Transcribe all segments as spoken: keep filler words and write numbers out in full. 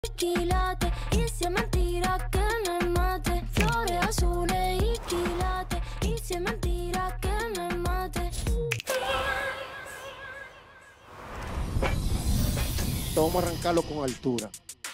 quilates, y si es mentira que me mate. Flores azules y quilates, y si es mentira que me mate. Vamos a arrancarlo con altura.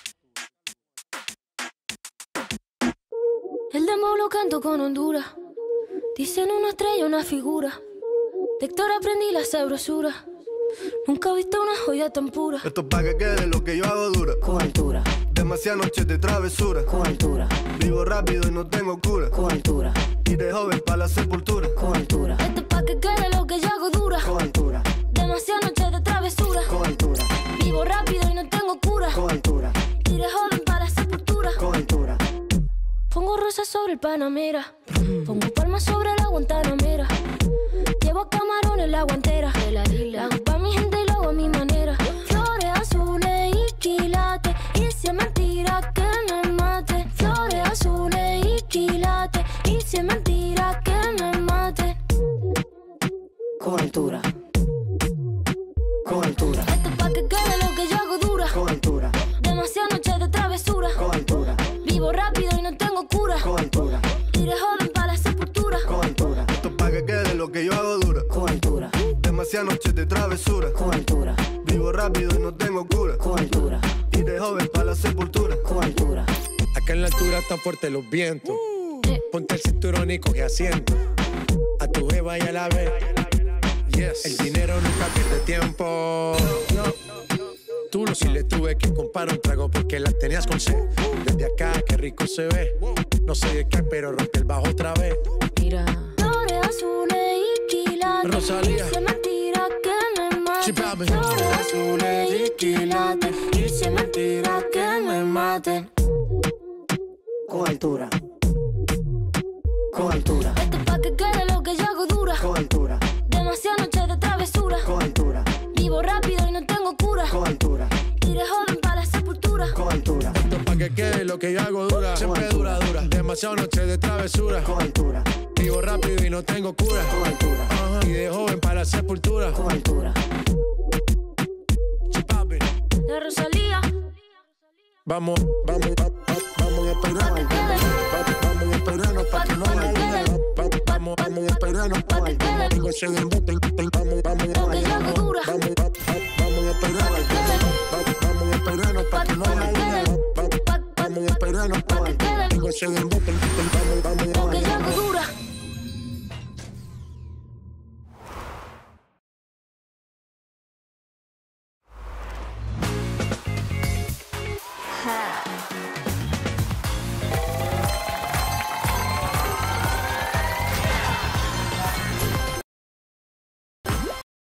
El demo lo canto con Honduras. Dicen una estrella, una figura. De Héctor aprendí la sabrosura. Nunca he visto una joya tan pura. Esto es pa' que quede lo que yo hago dura. Con altura. Demasiadas noches de travesura. Con altura. Vivo rápido y no tengo cura. Con altura. Y de joven pa' la sepultura. Con altura. Esto es pa' que quede lo que yo hago dura. Con altura. Demasiadas noches de travesura. Con altura. Vivo rápido y no tengo cura. Con altura. Y de joven para la sepultura. Con altura. Pongo rosas sobre el Panamera. Pongo palmas sobre la Guantanamera. Llevo camarones en la guantera. La hago pa' mi gente y lo hago a mi manera. Flores azules y quilates, y si es mentira que me mate. Flores azules y quilates, y si es mentira que me mate. Con altura. Con altura. Esto es pa' que quede lo que yo hago dura. Con altura. Demasiadas noches de travesura. Con altura. Vivo rápido y no tengo cura. Con altura. Y de joven para la sepultura. Con altura. Esto es pa' que quede lo que yo hago dura. Con altura. Demasiadas noches de travesura. Con altura. Vivo rápido y no tengo cura. Con altura. Y de joven pa' la sepultura. Con altura. Acá en la altura están fuertes los vientos. Ponte el cinturón y coge asiento. A tu jeva y a la vez. Yes. El dinero nunca pierde tiempo. No. Tú no, si le tuve que comprar un trago porque la tenías con sed. Desde acá, qué rico se ve. No sé de qué, pero rompe el bajo otra vez. Mira. Flores azules y quilates, Rosalía. y si es mentira que me mate. Chipame. Flores azules y quilates, y si es mentira que me mate. Con altura. Con altura. Esto es pa' que quede lo que yo hago dura. Con altura. Demasiadas noches de travesura. Con altura. Vivo rápido y no tengo cura. Con altura. Y de joven para la sepultura. Con altura. Esto es pa' que quede lo que yo hago dura. Siempre dura, dura. Demasiadas noches de travesura. Con altura. Vivo rápido y no tengo cura. Con altura. Ajá. Y de joven para la sepultura. Con altura. Chipapi. La Rosalía. Vamos, vamos, va- va- vamos a esperarnos. Va- Vamos a esperarnos pa' que no la liga. Va- Vamos, vamos a esperarnos pa' que no se den bote. Vamos, vamos, Lo que yo hago dura. vamos, va- va- vamos a esperarnos. Va- Vamos a esperarnos pa' que no la liga. Va- Vamos a esperarnos pa' que no se den bote. Vamos, vamos, Lo que yo hago dura. Ha.